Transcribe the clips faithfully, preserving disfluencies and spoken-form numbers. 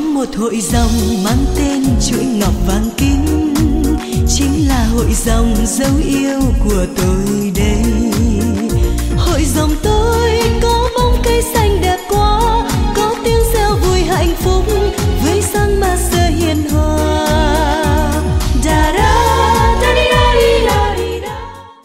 một hội dòng mang tên chuỗi ngọc vàng kim, chính là hội dòng dấu yêu của tôi đây. Hội dòng tôi có bóng cây xanh đẹp quá, có tiếng reo vui hạnh phúc với sáng ma sơ hiền hòa. Da da da đi da đi da đi da.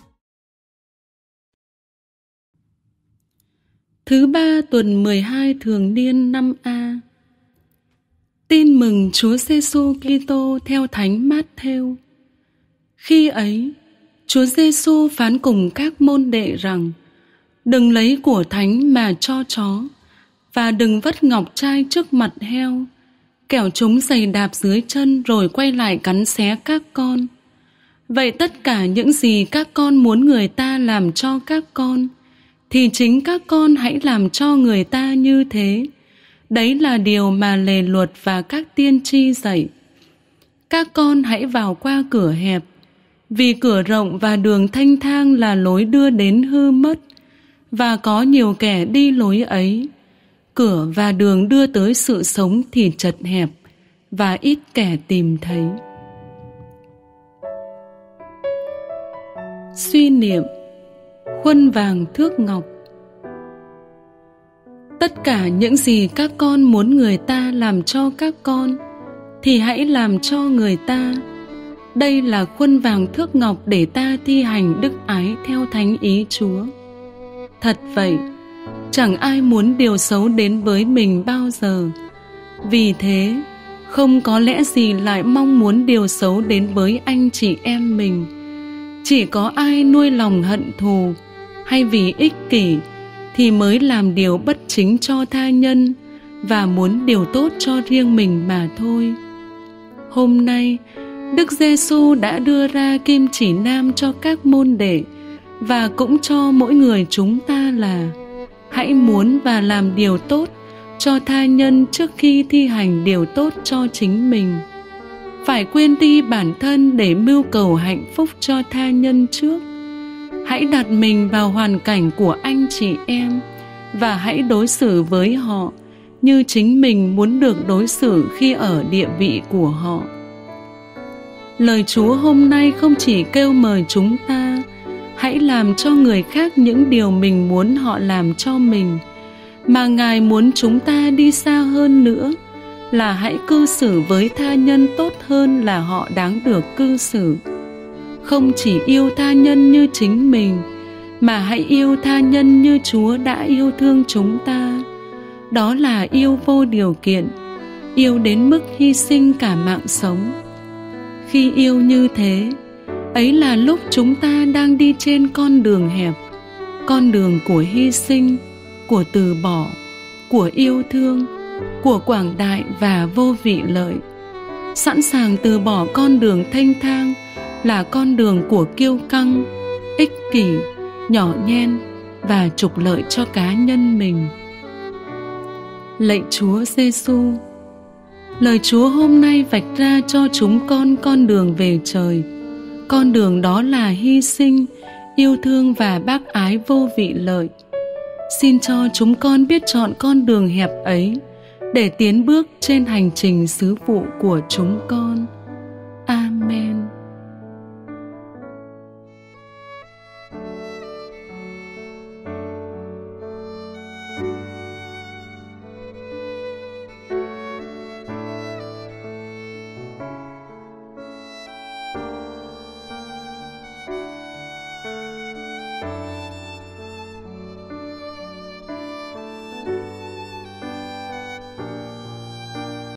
Thứ ba tuần mười hai thường niên năm A. Tin mừng Chúa Giêsu Kitô theo Thánh Mát-thêu. Khi ấy, Chúa Giêsu phán cùng các môn đệ rằng: đừng lấy của thánh mà cho chó, và đừng vất ngọc trai trước mặt heo, kẻo chúng giày đạp dưới chân rồi quay lại cắn xé các con. Vậy tất cả những gì các con muốn người ta làm cho các con, thì chính các con hãy làm cho người ta như thế. Đấy là điều mà lề luật và các tiên tri dạy. Các con hãy vào qua cửa hẹp, vì cửa rộng và đường thanh thang là lối đưa đến hư mất, và có nhiều kẻ đi lối ấy. Cửa và đường đưa tới sự sống thì chật hẹp, và ít kẻ tìm thấy. Suy niệm khuôn vàng thước ngọc. Tất cả những gì các con muốn người ta làm cho các con, thì hãy làm cho người ta. Đây là khuôn vàng thước ngọc để ta thi hành đức ái theo thánh ý Chúa. Thật vậy, chẳng ai muốn điều xấu đến với mình bao giờ. Vì thế, không có lẽ gì lại mong muốn điều xấu đến với anh chị em mình. Chỉ có ai nuôi lòng hận thù hay vì ích kỷ thì mới làm điều bất chính cho tha nhân và muốn điều tốt cho riêng mình mà thôi. Hôm nay, Đức Giêsu đã đưa ra kim chỉ nam cho các môn đệ và cũng cho mỗi người chúng ta là: hãy muốn và làm điều tốt cho tha nhân trước khi thi hành điều tốt cho chính mình. Phải quên đi bản thân để mưu cầu hạnh phúc cho tha nhân trước. Hãy đặt mình vào hoàn cảnh của anh chị em và hãy đối xử với họ như chính mình muốn được đối xử khi ở địa vị của họ. Lời Chúa hôm nay không chỉ kêu mời chúng ta hãy làm cho người khác những điều mình muốn họ làm cho mình, mà Ngài muốn chúng ta đi xa hơn nữa, là hãy cư xử với tha nhân tốt hơn là họ đáng được cư xử. Không chỉ yêu tha nhân như chính mình, mà hãy yêu tha nhân như Chúa đã yêu thương chúng ta. Đó là yêu vô điều kiện, yêu đến mức hy sinh cả mạng sống. Khi yêu như thế, ấy là lúc chúng ta đang đi trên con đường hẹp, con đường của hy sinh, của từ bỏ, của yêu thương, của quảng đại và vô vị lợi. Sẵn sàng từ bỏ con đường thanh thang là con đường của kiêu căng, ích kỷ, nhỏ nhen và trục lợi cho cá nhân mình. Lạy Chúa Giêsu, lời Chúa hôm nay vạch ra cho chúng con con đường về trời. Con đường đó là hy sinh, yêu thương và bác ái vô vị lợi. Xin cho chúng con biết chọn con đường hẹp ấy để tiến bước trên hành trình sứ vụ của chúng con.